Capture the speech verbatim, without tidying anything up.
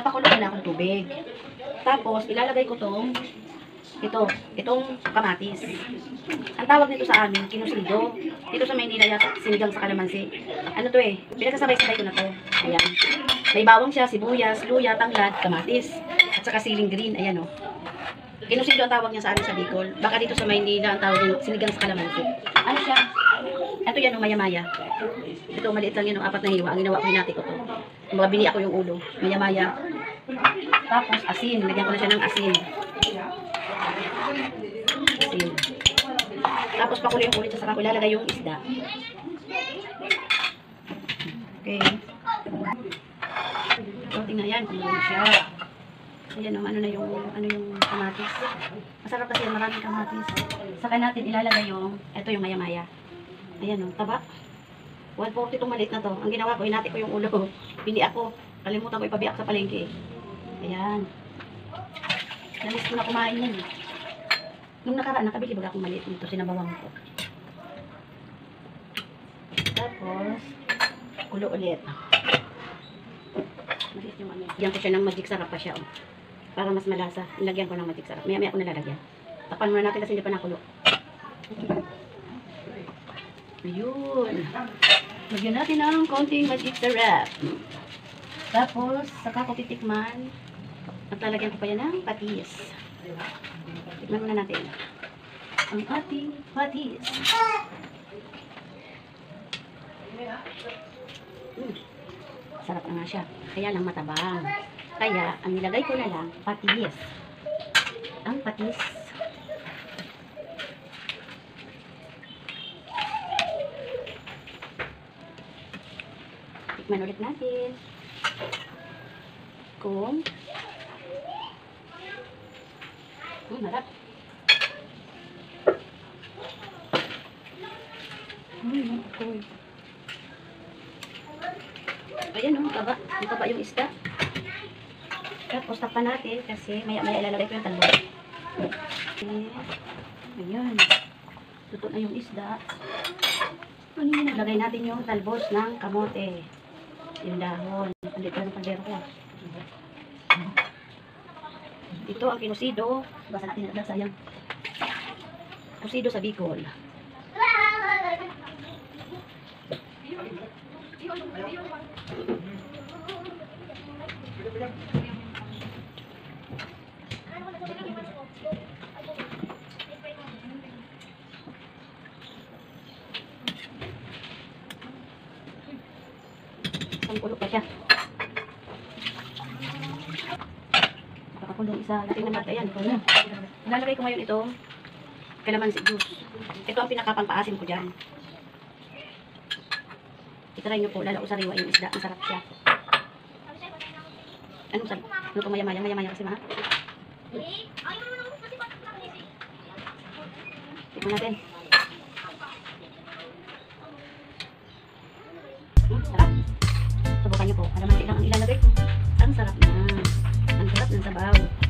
Nagpapakulo na akong tubig. Tapos, ilalagay ko tong ito, itong kamatis. Ang tawag nito sa amin, kinusido. Dito sa Maynila, yata, sinigang sa kalamansi. Ano to eh, pinagsasabay-sabay ko na to. Ayan. May bawang siya, sibuyas, luya, tanglad, kamatis, at saka siling green. Ayan o. Oh. Kinusido ang tawag niya sa amin sa Bicol. Baka dito sa Maynila, ang tawag niya, sinigang sa kalamansi. Ano siya? Ito yan o, oh, maya-maya. Ito, maliit lang yan o, apat na hiwa. Ang ginawa ko, hinati ko to. Mga bini ako yung ulo. Maya-maya. Tapos, asin. Lagyan ko na siya ng asin. Asin. Tapos pakuloy yung ulit sa saka ko ilalagay yung isda. Okay. So, tingnan yan kung ano siya. Ayan o, ano na yung, ano yung kamatis. Masarap kasi yan, maraming kamatis. Saka natin ilalagay yung, ito yung maya-maya. Ayan o, taba. one forty itong maliit na to. Ang ginawa ko, hinati ko yung ulo. Pili ako. Kalimutan ko ipabiak sa palengke. Ayan. Nalis ko na kumain yan. Nung nakaraan, nakabili baga akong maliit nito. Sinabawang ko. Tapos, ulo ulit. Maliit yung ano. Lagyan ko siya ng magic sarap pa siya. Oh. Para mas malasa. Nilagyan ko ng magic sarap. Maya-maya ako nalalagyan. Takpan muna natin kasi hindi pa nakulo. Ayun. Lagyan natin ng konting magic sarap. Tapos, saka ko titikman. At lalagyan ko pa yan ng patis. Tikman muna natin. Ang ating patis. Hmm. Sarap na nga siya. Kaya lang matabang. Kaya, ang nilagay ko na lang, patis. Ang patis. Tikman ulit natin. Kung hmm, marap. Hmm, okay. Ayan o, taba. Taba yung isda. Tapos takpan natin kasi maya-maya ilalagay ko yung talbos. Ayan. Tuto na yung isda. Lagay natin yung talbos ng kamote. Yung dahon. Andito ng kaldero ko. Ito ang kinusido. Basa natin na sayang. Kusido sa Bicol. Kulo pa siya. Nakakulong isa. Natin naman. Ayan. Ilalagay ko ngayon ito. Kalamansi juice. Ito ang pinakapangpaasim ko dyan. Itry nyo po. Lalo sariwa yung isda. Masarap siya. Anong sarap? Ano ito maya-maya? Maya-maya kasi ma. Tikman natin. Hmm, sarap. Subukan nyo po. Kalamansi lang ang ilalagay ko. Ang sarap na. Ang sarap ng sabaw.